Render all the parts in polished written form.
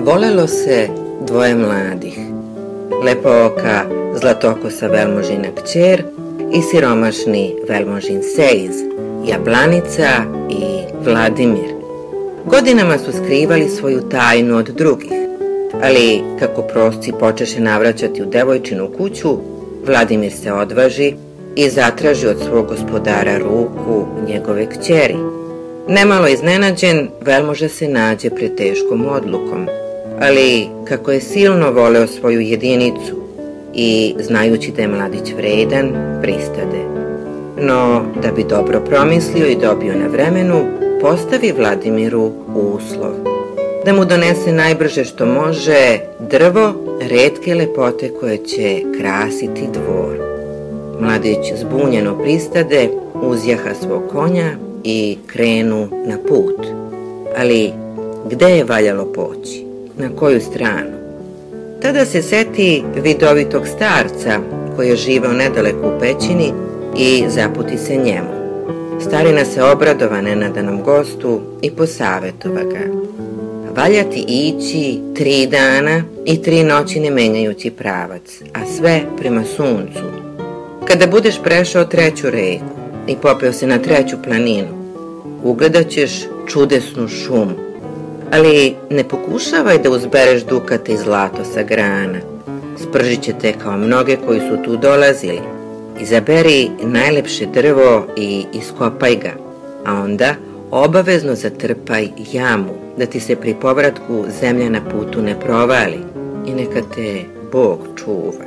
Volelo se dvoje mladih, lepooka zlatokosa velmožina kćer i siromašni velmožin Sejz, Jablanica i Vladimir. Godinama su skrivali svoju tajnu od drugih, ali kako prosci počeše navraćati u devojčinu kuću, Vladimir se odvaži i zatraži od svog gospodara ruku njegove kćeri. Nemalo iznenađen, velmoža se nađe pred teškom odlukom, ali kako je silno voleo svoju jedinicu i znajući da je mladić vredan, pristade. No, da bi dobro promislio i dobio na vremenu, postavi Vladimiru uslov da mu donese najbrže što može drvo retke lepote koje će krasiti dvor. Mladić zbunjeno pristade, uzjaha svog konja i krenu na put. Ali gde je valjalo poći? Na koju stranu? Tada se seti vidovitog starca koji je živeo nedaleko u pećini i zaputi se njemu. Starina se obradova nenadanom gostu i posavetova ga. Valja ti ići 3 dana i 3 noći ne menjajući pravac, a sve prema suncu. Kada budeš prešao 3. reku i popeo se na 3. planinu, ugledat ćeš čudesnu šumu. Ali ne pokušavaj da uzbereš dukate i zlato sa grana. Spržit će te kao mnoge koji su tu dolazili. Izaberi najlepše drvo i iskopaj ga, a onda obavezno zatrpaj jamu, da ti se pri povratku zemlja na putu ne provali i neka te Bog čuva.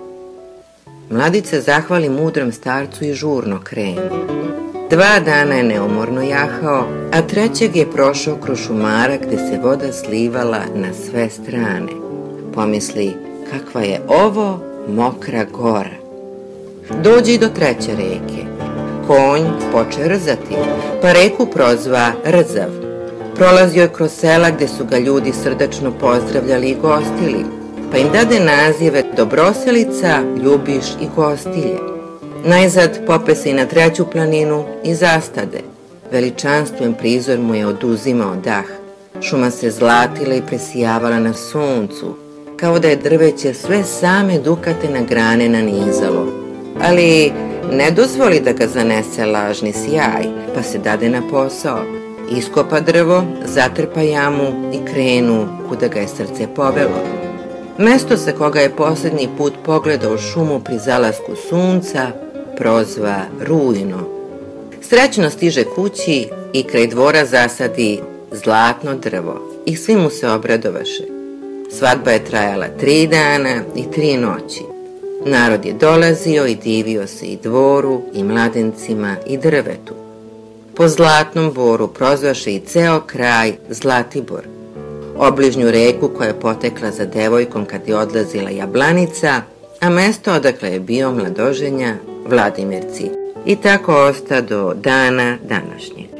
Mladić se zahvali mudrom starcu i žurno krenu. 2 dana je neumorno jahao, a 3. je prošao kroz šumarak gde se voda slivala na sve strane. Pomisli, kakva je ovo mokra gora. Dođe i do 3. reke. Konj poče rzati, pa reku prozva Rzav. Prolazio je kroz sela gde su ga ljudi srdačno pozdravljali i gostili, pa im dade nazive Dobroselica, Ljubiš i Gostilje. Najzad pope se i na 3. planinu i zastade. Veličanstven prizor mu je oduzimao dah. Šuma se zlatila i presijavala na suncu, kao da je drveće sve same dukate na grane nanizalo. Ali ne dozvoli da ga zanese lažni sjaj, pa se dade na posao. Iskopa drvo, zatrpa jamu i krenu kuda ga je srce povelo. Mesto sa koga je posljednji put pogledao šumu pri zalasku sunca prozva Rujno. Srećno stiže kući i kraj dvora zasadi zlatno drvo i svi mu se obradovaše. Svadba je trajala 3 dana i 3 noći. Narod je dolazio i divio se i dvoru, i mladencima, i drvetu. Po zlatnom boru prozvaše i ceo kraj Zlatibor, obližnju reku koja je potekla za devojkom kad je odlazila Jablanica, a mesto odakle je bio mladoženja Vladimirci. I tako osta do dana današnjeg.